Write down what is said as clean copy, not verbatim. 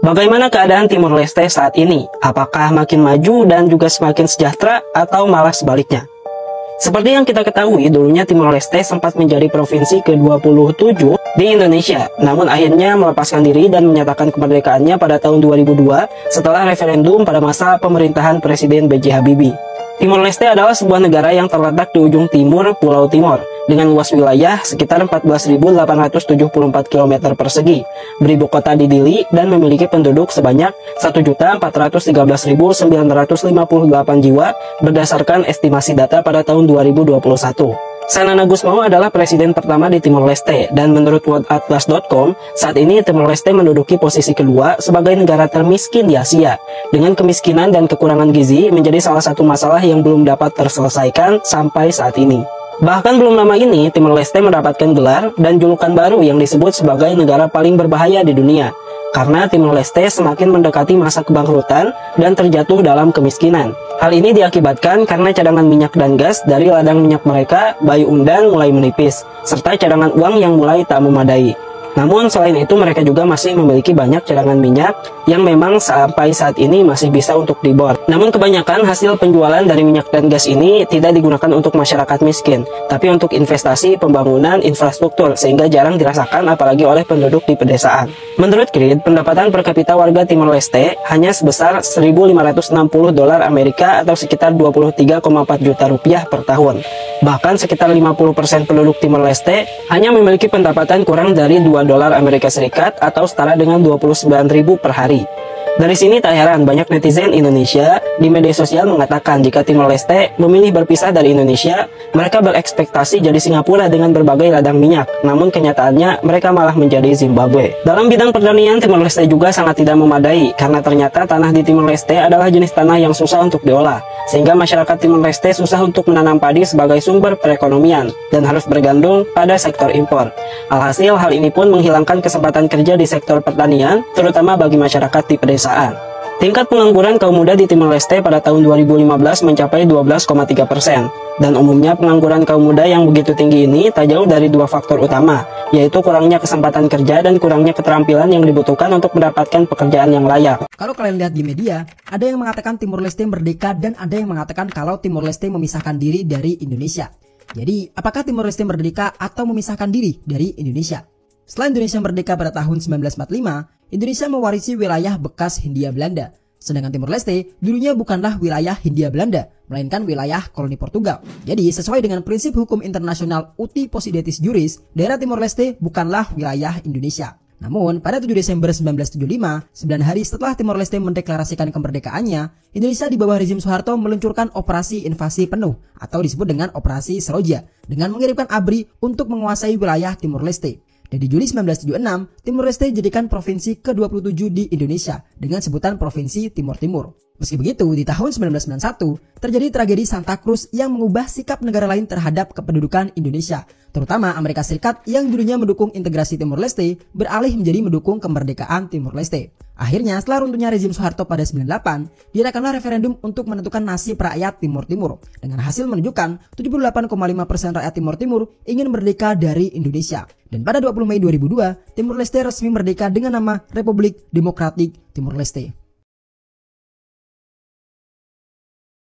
Bagaimana keadaan Timur Leste saat ini? Apakah makin maju dan juga semakin sejahtera atau malah sebaliknya? Seperti yang kita ketahui, dulunya Timor Leste sempat menjadi provinsi ke-27 di Indonesia, namun akhirnya melepaskan diri dan menyatakan kemerdekaannya pada tahun 2002 setelah referendum pada masa pemerintahan Presiden B.J. Habibie. Timor Leste adalah sebuah negara yang terletak di ujung timur Pulau Timor, dengan luas wilayah sekitar 14.874 km persegi, beribu kota di Dili dan memiliki penduduk sebanyak 1.413.958 jiwa berdasarkan estimasi data pada tahun 2021. Sanana Gusmao adalah presiden pertama di Timor Leste, dan menurut worldatlas.com, saat ini Timor Leste menduduki posisi kedua sebagai negara termiskin di Asia, dengan kemiskinan dan kekurangan gizi menjadi salah satu masalah yang belum dapat terselesaikan sampai saat ini. Bahkan belum lama ini, Timor Leste mendapatkan gelar dan julukan baru yang disebut sebagai negara paling berbahaya di dunia, karena Timor Leste semakin mendekati masa kebangkrutan dan terjatuh dalam kemiskinan. Hal ini diakibatkan karena cadangan minyak dan gas dari ladang minyak mereka, Bayu Undan, mulai menipis, serta cadangan uang yang mulai tak memadai. Namun selain itu mereka juga masih memiliki banyak cadangan minyak yang memang sampai saat ini masih bisa untuk dibor. Namun kebanyakan hasil penjualan dari minyak dan gas ini tidak digunakan untuk masyarakat miskin, tapi untuk investasi pembangunan infrastruktur, sehingga jarang dirasakan apalagi oleh penduduk di pedesaan. Menurut Grid, pendapatan per kapita warga Timor Leste hanya sebesar 1.560 dolar Amerika atau sekitar 23,4 juta rupiah per tahun. Bahkan sekitar 50% penduduk Timor Leste hanya memiliki pendapatan kurang dari 2 dolar Amerika Serikat atau setara dengan 29.000 per hari. Dari sini tak heran banyak netizen Indonesia di media sosial mengatakan jika Timor Leste memilih berpisah dari Indonesia, mereka berekspektasi jadi Singapura dengan berbagai ladang minyak, namun kenyataannya mereka malah menjadi Zimbabwe. Dalam bidang pertanian, Timor Leste juga sangat tidak memadai, karena ternyata tanah di Timor Leste adalah jenis tanah yang susah untuk diolah, sehingga masyarakat Timor Leste susah untuk menanam padi sebagai sumber perekonomian, dan harus bergantung pada sektor impor. Alhasil, hal ini pun menghilangkan kesempatan kerja di sektor pertanian, terutama bagi masyarakat di pedesaan. Tingkat pengangguran kaum muda di Timor Leste pada tahun 2015 mencapai 12,3%, dan umumnya pengangguran kaum muda yang begitu tinggi ini tak jauh dari dua faktor utama, yaitu kurangnya kesempatan kerja dan kurangnya keterampilan yang dibutuhkan untuk mendapatkan pekerjaan yang layak. Kalau kalian lihat di media, ada yang mengatakan Timor Leste merdeka dan ada yang mengatakan kalau Timor Leste memisahkan diri dari Indonesia. Jadi, apakah Timor Leste merdeka atau memisahkan diri dari Indonesia? Setelah Indonesia merdeka pada tahun 1945, Indonesia mewarisi wilayah bekas Hindia Belanda. Sedangkan Timor Leste dulunya bukanlah wilayah Hindia Belanda, melainkan wilayah koloni Portugal. Jadi sesuai dengan prinsip hukum internasional uti possidetis juris, daerah Timor Leste bukanlah wilayah Indonesia. Namun pada 7 Desember 1975, 9 hari setelah Timor Leste mendeklarasikan kemerdekaannya, Indonesia di bawah rezim Soeharto meluncurkan operasi invasi penuh atau disebut dengan Operasi Seroja dengan mengirimkan ABRI untuk menguasai wilayah Timor Leste. Dan di Juli 1976, Timor Leste dijadikan provinsi ke-27 di Indonesia dengan sebutan Provinsi Timur Timur. Meski begitu, di tahun 1991, terjadi tragedi Santa Cruz yang mengubah sikap negara lain terhadap kependudukan Indonesia, terutama Amerika Serikat yang dulunya mendukung integrasi Timor Leste beralih menjadi mendukung kemerdekaan Timor Leste. Akhirnya, setelah runtuhnya rezim Soeharto pada 98, diadakanlah referendum untuk menentukan nasib rakyat Timur Timur, dengan hasil menunjukkan 78,5% rakyat Timur Timur ingin merdeka dari Indonesia. Dan pada 20 Mei 2002, Timor Leste resmi merdeka dengan nama Republik Demokratik Timor Leste.